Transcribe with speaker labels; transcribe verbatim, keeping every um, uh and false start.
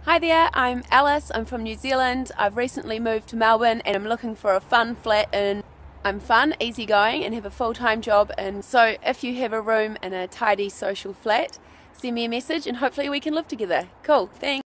Speaker 1: Hi there, I'm Alice. I'm from New Zealand. I've recently moved to Melbourne and I'm looking for a fun flat in. I'm fun, easygoing and have a full-time job, and so if you have a room in a tidy social flat, send me a message and hopefully we can live together. Cool, thanks.